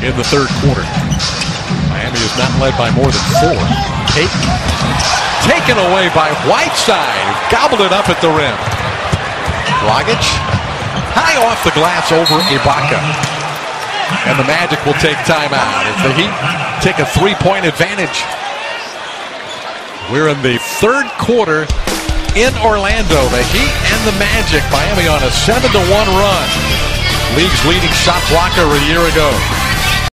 in the third quarter. Miami is not led by more than 4. Payton taken away by Whiteside. Gobbled it up at the rim. Dragic high off the glass over Ibaka. And the Magic will take timeout as the Heat take a 3-point advantage. We're in the third quarter in Orlando. The Heat and the Magic. Miami on a 7-1 run. League's leading shot blocker a year ago.